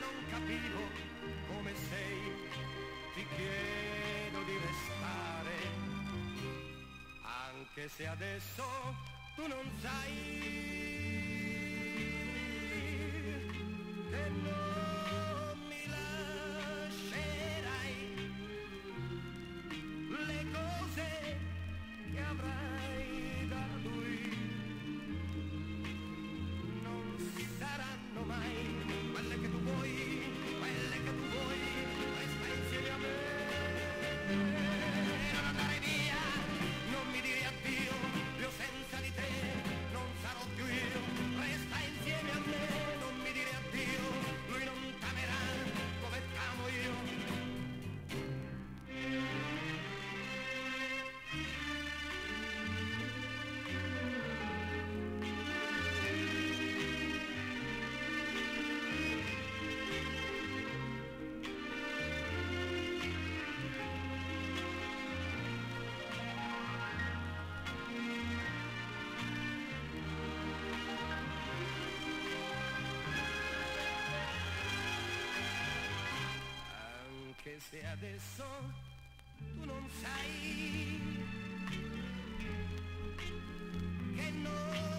non capivo come sei, ti chiedo di restare, anche se adesso tu non sai che non mi lascerai, le cose che avrai da lui non saranno mai quelle che tu vuoi, quelle che tu vuoi, resta insieme a me, non andare via, non mi dire addio, io senza di te non sarò più io, resta insieme a me, non mi dire addio, lui non t'amerà come t'amo io. Anche se adesso tu non sai che non